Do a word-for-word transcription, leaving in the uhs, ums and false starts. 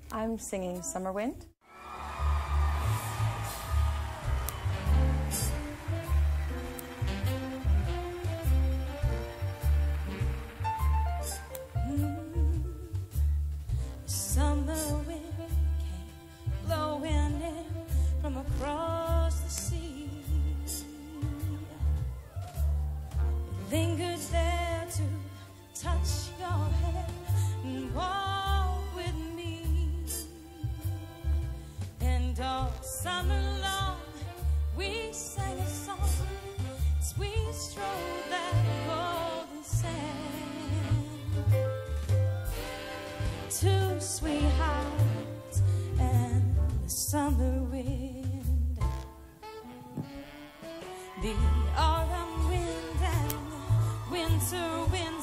I'm singing Summer Wind. Summer wind came blowing in from across the sea. It lingered there to touch your hair and walk with me. And all summer long we sang a song as we strolled that golden sand. Two sweethearts and the summer wind, the autumn wind and the winter wind.